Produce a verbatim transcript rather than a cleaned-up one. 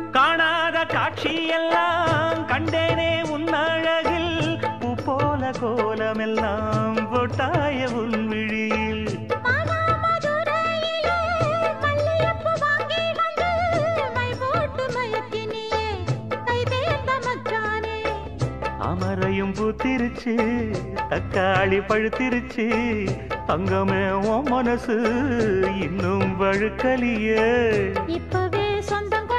காணாத காட்சியெல்லாம் கண்டேனே உன்னழகில் பூ போல கோலமெல்லாம் போட்டாய உன் விழியில் அமரையும் பூத்திருச்சு தக்காளி பழுத்திருச்சு தங்கமே உன் மனசு இன்னும் வழுக்கலியே இப்பவே சொந்தம்